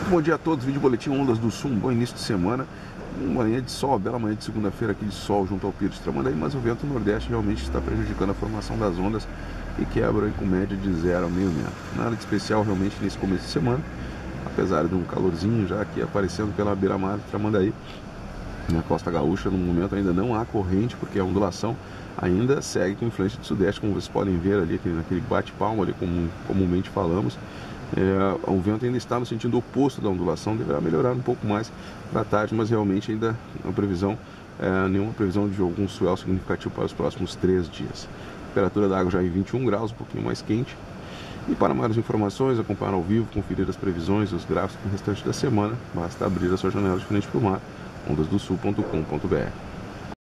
Bom dia a todos, vídeo boletim Ondas do Sul, um bom início de semana, uma manhã de sol, bela manhã de segunda-feira aqui de sol junto ao Pier de Tramandaí, mas o vento nordeste realmente está prejudicando a formação das ondas e quebra aí com média de 0 a meio metro. Nada de especial realmente nesse começo de semana, apesar de um calorzinho já aqui aparecendo pela beira-mar de Tramandaí. Na costa gaúcha, no momento ainda não há corrente, porque a ondulação ainda segue com influência de sudeste, como vocês podem ver ali, naquele bate-palmo ali, como comumente falamos. O vento ainda está no sentido oposto da ondulação, deverá melhorar um pouco mais para tarde, mas realmente ainda não previsão, nenhuma previsão de algum swell significativo para os próximos 3 dias. A temperatura da água já em 21 graus, um pouquinho mais quente. E para mais informações, acompanhar ao vivo, conferir as previsões e os gráficos do restante da semana, basta abrir a sua janela de frente para o mar, ondasdosul.com.br.